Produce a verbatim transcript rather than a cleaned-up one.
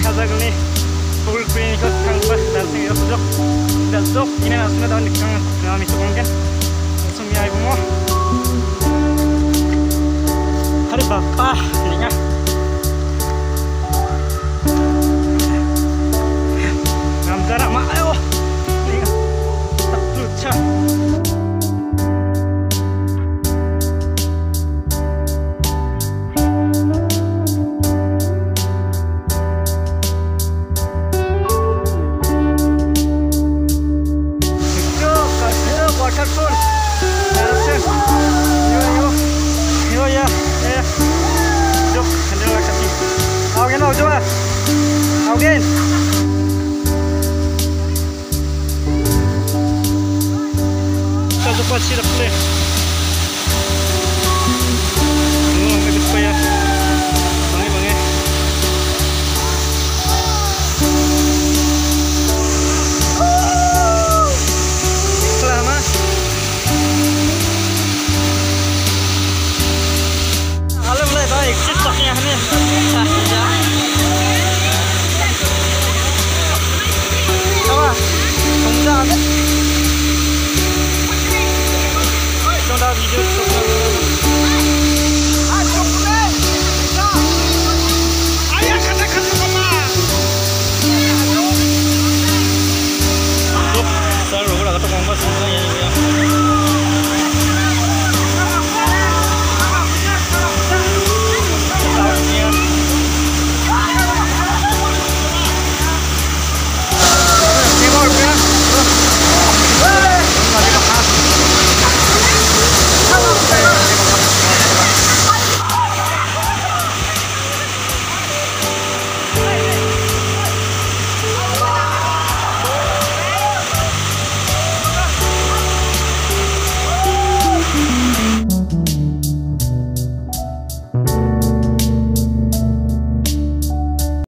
hazag ni full print ko kang ba dal sing yo sujok dal sok ini asuna daun kang nami to kan sumi ai mo hari bapa ninga gamdara ma ayo ninga tak lucha waterfall. Yo yo yo ya ya. Jom, hendak nak kasih. Awak nak coba? Awak. Kita dapat sirap le. Oh, bagus payah. Bangai bangai. TikToknya nih, apa? Sudah ada? Sudah video.